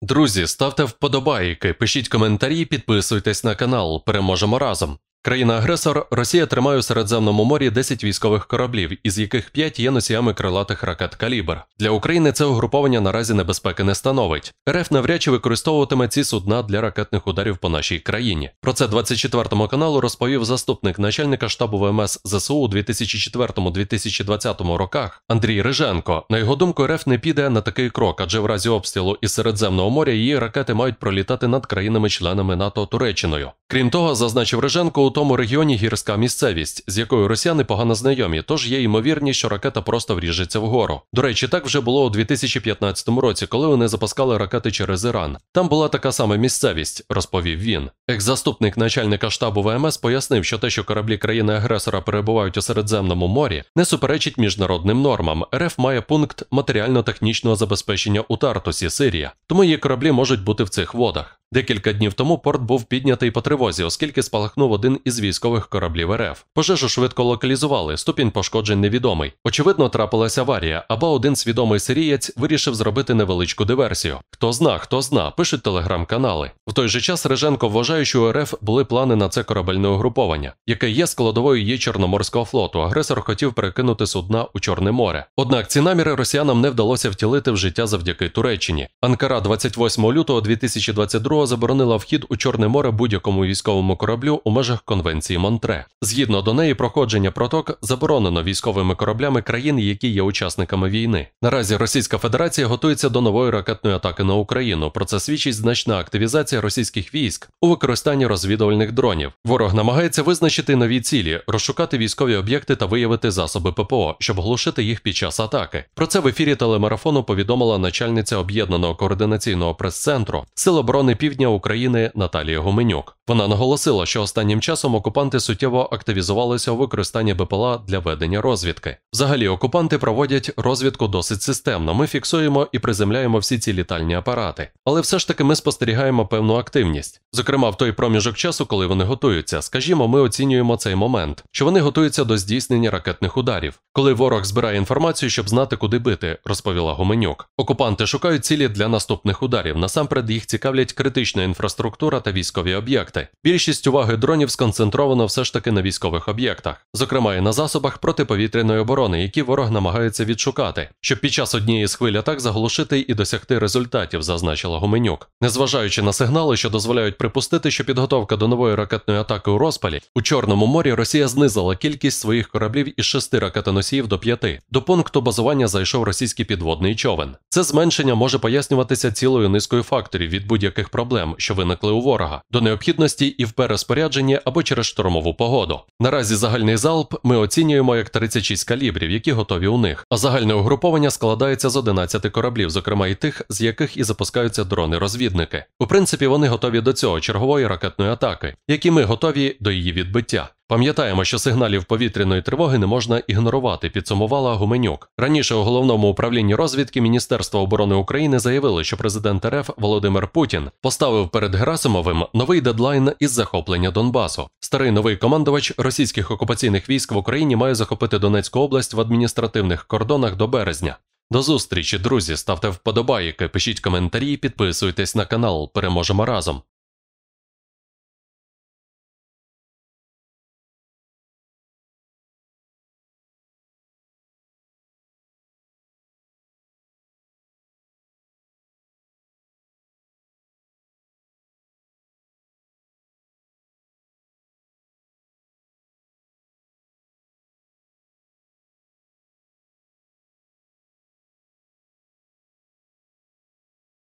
Друзі, ставте вподобайки, пишіть коментарі, підписуйтесь на канал. Переможемо разом! Країна-агресор Росія тримає у Середземному морі 10 військових кораблів, із яких 5 є носіями крилатих ракет «Калібр». Для України це угруповання наразі небезпеки не становить. РФ навряд чи використовуватиме ці судна для ракетних ударів по нашій країні. Про це 24 каналу розповів заступник начальника штабу ВМС ЗСУ у 2004-2020 роках Андрій Риженко. На його думку, РФ не піде на такий крок, адже в разі обстрілу із Середземного моря її ракети мають пролітати над країнами-членами НАТО Туреччиною. Крім того, зазначив Риженко, у тому регіоні гірська місцевість, з якою росіяни погано знайомі, тож є ймовірність, що ракета просто вріжеться вгору. До речі, так вже було у 2015 році, коли вони запускали ракети через Іран. Там була така сама місцевість, розповів він. Екс-заступник начальника штабу ВМС пояснив, що те, що кораблі країни-агресора перебувають у Середземному морі, не суперечить міжнародним нормам. РФ має пункт матеріально-технічного забезпечення у Тартусі, Сирія, тому її кораблі можуть бути в цих водах. Декілька днів тому порт був піднятий по тривозі, оскільки спалахнув один із військових кораблів РФ. Пожежу швидко локалізували, ступінь пошкоджень невідомий. Очевидно, трапилася аварія, або один свідомий сирієць вирішив зробити невеличку диверсію. Хто зна, пишуть телеграм-канали. В той же час Риженко вважає, що у РФ були плани на це корабельне угруповання, яке є складовою її Чорноморського флоту. Агресор хотів перекинути судна у Чорне море. Однак ці наміри росіянам не вдалося втілити в життя завдяки Туреччині. Анкара 28 лютого 2022 заборонила вхід у Чорне море будь-якому військовому кораблю у межах Конвенції Монтре. Згідно до неї, проходження проток заборонено військовими кораблями країн, які є учасниками війни. Наразі Російська Федерація готується до нової ракетної атаки на Україну. Про це свідчить значна активізація російських військ у використанні розвідувальних дронів. Ворог намагається визначити нові цілі, розшукати військові об'єкти та виявити засоби ППО, щоб глушити їх під час атаки. Про це в ефірі телемарафону повідомила начальниця Об'єднаного координаційного прес-центру Сил оборони Півдня України Наталія Гуменюк. Вона наголосила, що останнім часом окупанти суттєво активізувалися у використанні БПЛА для ведення розвідки. Взагалі, окупанти проводять розвідку досить системно. Ми фіксуємо і приземляємо всі ці літальні апарати. Але все ж таки ми спостерігаємо певну активність. Зокрема, в той проміжок часу, коли вони готуються. Скажімо, ми оцінюємо цей момент, що вони готуються до здійснення ракетних ударів. Коли ворог збирає інформацію, щоб знати, куди бити, розповіла Гуменюк. Окупанти шукають цілі для наступних ударів. Насамперед їх цікавлять критична інфраструктура та військові об'єкти. Більшість уваги дронів сконцентровано все ж таки на військових об'єктах, зокрема і на засобах протиповітряної оборони, які ворог намагається відшукати, щоб під час однієї з хвиль атак заглушити і досягти результатів, зазначила Гуменюк. Незважаючи на сигнали, що дозволяють припустити, що підготовка до нової ракетної атаки у розпалі, у Чорному морі Росія знизила кількість своїх кораблів із 6 ракетоносіїв до 5. До пункту базування зайшов російський підводний човен. Це зменшення може пояснюватися цілою низкою факторів від будь-яких проблем, що виникли у ворога, до необхідності і в перерозпорядженні або через штормову погоду. Наразі загальний залп ми оцінюємо як 36 калібрів, які готові у них, а загальне угруповання складається з 11 кораблів, зокрема і тих, з яких і запускаються дрони-розвідники. У принципі, вони готові до цього чергової ракетної атаки, як і ми готові до її відбиття. Пам'ятаємо, що сигналів повітряної тривоги не можна ігнорувати, підсумувала Гуменюк. Раніше у Головному управлінні розвідки Міністерства оборони України заявили, що президент РФ Володимир Путін поставив перед Герасимовим новий дедлайн із захоплення Донбасу. Старий новий командувач російських окупаційних військ в Україні має захопити Донецьку область в адміністративних кордонах до березня. До зустрічі, друзі, ставте вподобайки, пишіть коментарі, підписуйтесь на канал. Переможемо разом!